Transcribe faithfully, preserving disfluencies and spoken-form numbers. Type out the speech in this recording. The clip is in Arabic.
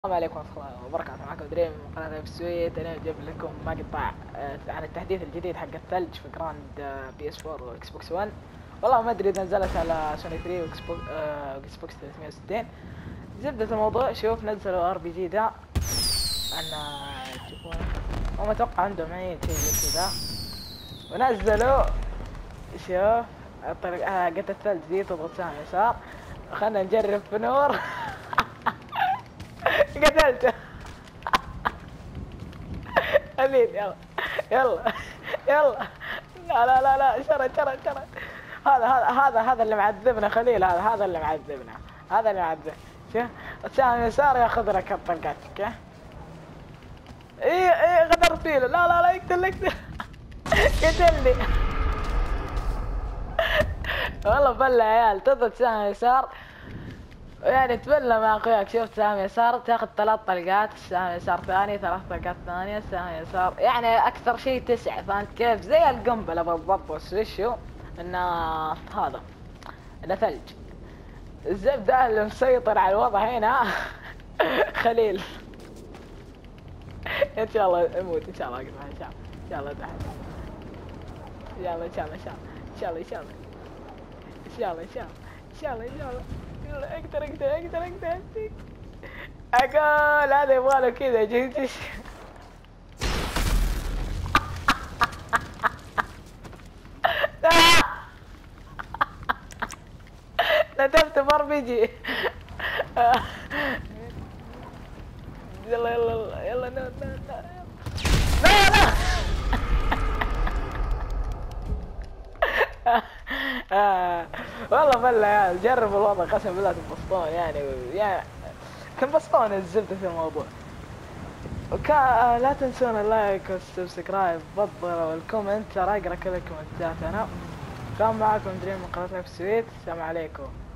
السلام عليكم ورحمة الله وبركاته. معكم دريم من قناة بسويت. انا جايب لكم مقطع آه، عن التحديث الجديد حق الثلج في جراند آه، بي اس فور واكس بوكس ون. والله ما ادري اذا نزلت على سوني ثري واكس بوكس آه، واكس بوكس ثلاثمية وستين. زبدة الموضوع، شوف نزلوا ار بي جي ذا انا تشوفون، هم اتوقع عندهم عيد شيء زي كذا، ونزلوا شوف الطريق آه، قطة الثلج ذي تضغط سهم يسار. خلنا نجرب في نور. قتلته. امين يلا يلا يلا. لا لا لا لا شرى شرى شرى. هذا هذا هذا هذا اللي معذبنا خليل، هذا هذا اللي معذبنا، هذا اللي معذب. شوف السهم يسار ياخذ لك الطلقات. اوكي اي اي غدرت فيه. لا لا لا يقتل يقتل. قتلني. والله بلا يا عيال، تضغط سهم يسار يعني تبلى مع اخوياك. شفت سهم يسار تاخذ ثلاث طلقات، سهم يسار ثاني ثلاث طلقات ثانية، سهم يسار يعني اكثر شيء تسعة. فهمت كيف؟ زي القنبلة بالضبط. بس وشو انه هذا انه ثلج. الزبدة اللي مسيطر على الوضع هنا خليل. ان شاء الله اموت، ان شاء الله اقطع، ان شاء الله ان شاء الله تحت، ان شاء الله ان شاء الله ان شاء الله ان شاء الله ان شاء الله ان شاء الله ان شاء الله ان شاء الله. يلا اقدر اقدر اقدر اقدر اقول هذا يبغاله كذا جيش. ندمت مر بيجي. يلا يلا يلا لا لا لا لا. آه. والله بلا يا جرب الوضع، قسم بالله تنبسطون يعني يعني تنبسطون الزبدة في الموضوع. وكا لا تنسون اللايك والسبسكرايب والكومنت، ترى اقرا كل الكومنتات انا. كان معكم دريم من قناة سويت. السلام عليكم.